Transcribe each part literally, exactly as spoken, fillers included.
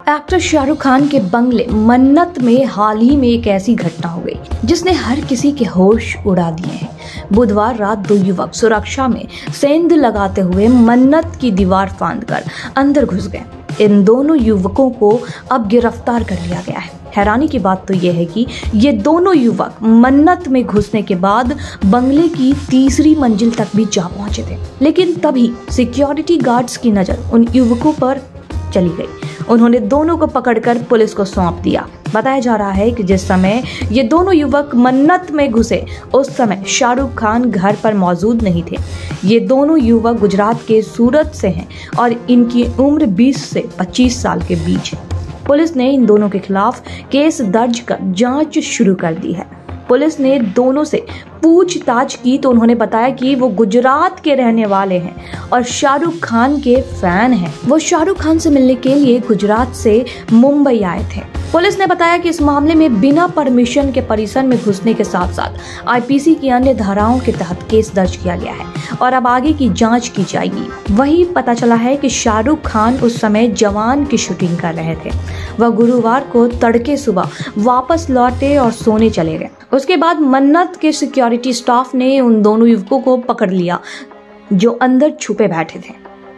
Actor Shahrukh Khan के बंगले मन्नत में हाल ही में एक ऐसी घटना हो गई जिसने हर किसी के होश उड़ा दिए हैं। बुधवार रात दो युवक सुरक्षा में सेंध लगाते हुए मन्नत की दीवार फांदकर अंदर घुस गए। इन दोनों युवकों को अब गिरफ्तार कर लिया गया है। हैरानी की बात तो यह है कि ये दोनों युवक मन्नत में घुसने के बाद बंगले की तीसरी मंजिल तक भी जा पहुंचे थे, लेकिन तभी सिक्योरिटी गार्ड्स की नजर उन युवकों पर चली गई। उन्होंने दोनों को पकड़कर पुलिस को सौंप दिया। बताया जा रहा है कि जिस समय ये दोनों युवक मन्नत में घुसे उस समय शाहरुख खान घर पर मौजूद नहीं थे। ये दोनों युवक गुजरात के सूरत से हैं और इनकी उम्र बीस से पच्चीस साल के बीच है। पुलिस ने इन दोनों के खिलाफ केस दर्ज कर जांच शुरू कर दी है। पुलिस ने दोनों से पूछताछ की तो उन्होंने बताया कि वो गुजरात के रहने वाले हैं और शाहरुख खान के फैन हैं। वो शाहरुख खान से मिलने के लिए गुजरात से मुंबई आए थे। पुलिस ने बताया कि इस मामले में बिना परमिशन के परिसर में घुसने के साथ साथ आईपीसी की अन्य धाराओं के तहत केस दर्ज किया गया है और अब आगे की जांच की जाएगी। वहीं पता चला है कि शाहरुख खान उस समय जवान की शूटिंग कर रहे थे। वह गुरुवार को तड़के सुबह वापस लौटे और सोने चले गए। उसके बाद मन्नत के सिक्योरिटी स्टाफ ने उन दोनों युवकों को पकड़ लिया जो अंदर छुपे बैठे थे।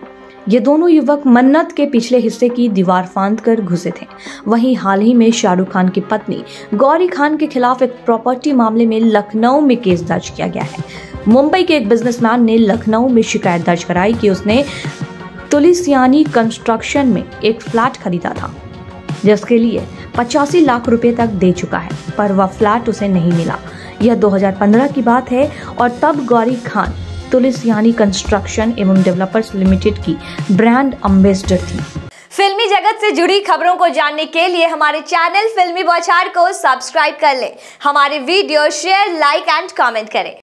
ये दोनों युवक मन्नत के पिछले हिस्से की दीवार फांद कर घुसे थे। वहीं हाल ही में शाहरुख खान की पत्नी गौरी खान के खिलाफ एक प्रॉपर्टी मामले में लखनऊ में केस दर्ज किया गया है। मुंबई के एक बिजनेसमैन ने लखनऊ में शिकायत दर्ज कराई कि उसने तुलिसियानी कंस्ट्रक्शन में एक फ्लैट खरीदा था जिसके लिए पचासी लाख रुपए तक दे चुका है, पर वह फ्लैट उसे नहीं मिला। यह दो हज़ार पंद्रह की बात है और तब गौरी खान तुलिसियानी कंस्ट्रक्शन एवं डेवलपर्स लिमिटेड की ब्रांड एम्बेसडर थी। फिल्मी जगत से जुड़ी खबरों को जानने के लिए हमारे चैनल फिल्मी बौछार को सब्सक्राइब कर लें। हमारे video share, like and comment करें।